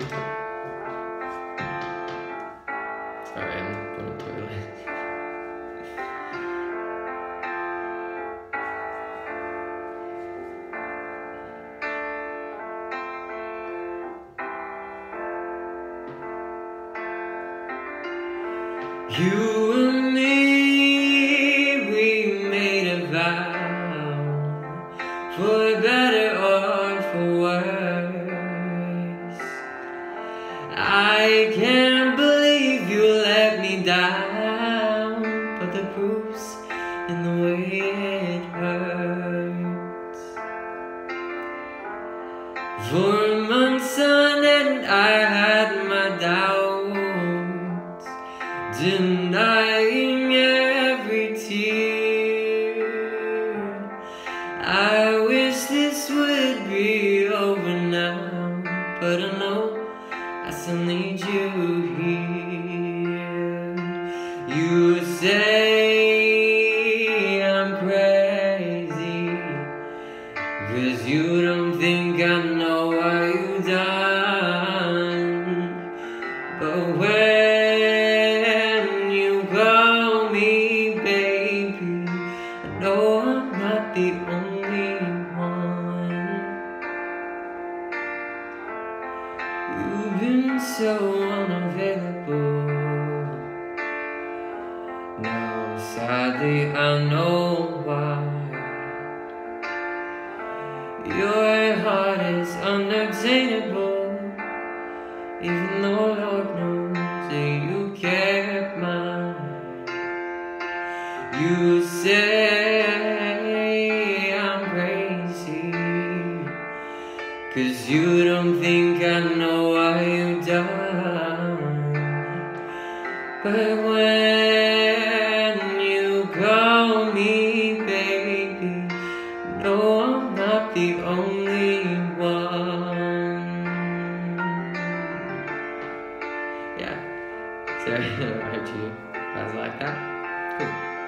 Sorry, I'm going to the toilet. You and me, we made a vow, for better or for worse. I can't believe you let me down, but the proof's in the way it hurts. For months on end I had my doubts, denying every tear. I wish this would be over now, but I know I still need you here. You say I'm crazy, 'cause you don't think I know what you've done. But when you call me baby, I know I'm not the only one. You've been so unavailable. Now sadly I know why. Your heart is unobtainable, even though Lord knows that you kept mine. You say I'm crazy, 'cause you don't think I know what you've done. But when you call me baby, no, I'm not the only one. Yeah, so I wrote you guys like that. Cool.